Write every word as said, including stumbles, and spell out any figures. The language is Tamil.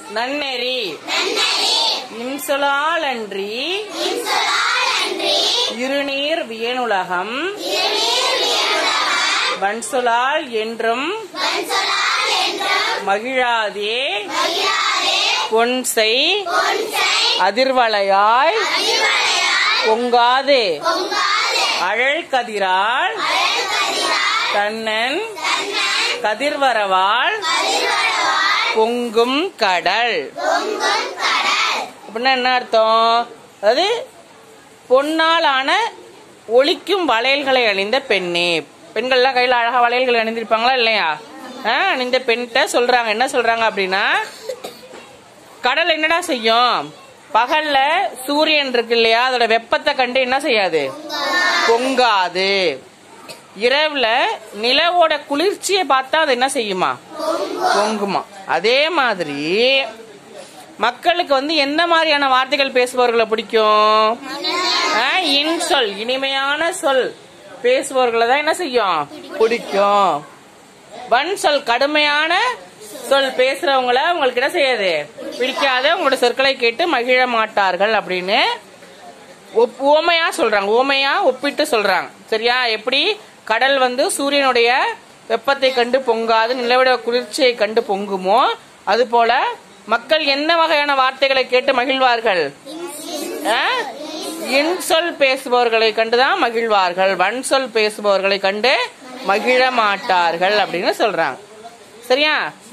நன்னெறி இன்சொலால் அன்றி இருநீர் வியனுலகம் வன்சொலால் என்றும் மகிழாதே பொன்செய் அதிர்வளையாய் பொங்காது அழல் கதிரால் கண்ணன் கதிர்வரவால் பொங்கும் கடல் அப்படின்னா என்ன அர்த்தம்? அதாவது பொன்னால் ஆன ஒளிக்கும் வளையல்களை அணிந்த பெண்ணே. பெண்கள்லாம் கையில் அழகா வளையல்கள் அணிந்திருப்பாங்களா இல்லையா? அணிந்த பெண்கிட்ட சொல்றாங்க, என்ன சொல்றாங்க அப்படின்னா, கடல் என்னடா செய்யும்? பகல்ல சூரியன் இருக்கு இல்லையா, அதோட வெப்பத்தை கண்டு என்ன செய்யாது? பொங்காது. இரவுல நிலவோட குளிர்ச்சியை பார்த்தா அது என்ன செய்யுமா? பொங்குமா. அதே மாதிரி மக்களுக்கு வந்து எந்த மாதிரியான வார்த்தைகள் பேசுபவர்களை பிடிக்கும்? இன்சொல், இனிமையான சொல் பேசுபவர்களை தான் என்ன செய்யும்? பிடிக்கும். வன் சொல், கடுமையான சொல் பேசுறவங்கள உங்களுக்கு என்ன செய்யாது? பிடிக்காத. உங்களோட சொற்களை கேட்டு மகிழ மாட்டார்கள் அப்படின்னு ஓமையா சொல்றாங்க. ஓமையா ஒப்பிட்டு சொல்றாங்க. சரியா? எப்படி கடல் வந்து சூரியனுடைய வெப்பத்தை கண்டு பொங்காது, நிலவிட குளிர்ச்சியை கண்டு பொங்குமோ, அது போல மக்கள் என்ன வகையான வார்த்தைகளை கேட்டு மகிழ்வார்கள்? இன்சொல் பேசுபவர்களை கண்டுதான் மகிழ்வார்கள், வன் சொல் பேசுபவர்களை கண்டு மகிழ மாட்டார்கள் அப்படின்னு சொல்றாங்க. சரியா?